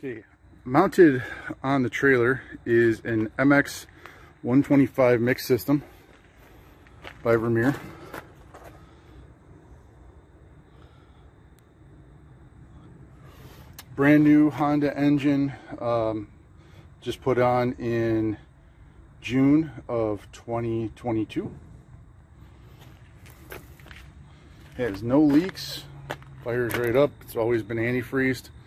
Okay, mounted on the trailer is an MX 125 mix system by VERMEER. Brand new Honda engine, just put on in June of 2022. It has no leaks, fires right up. It's always been antifreezed.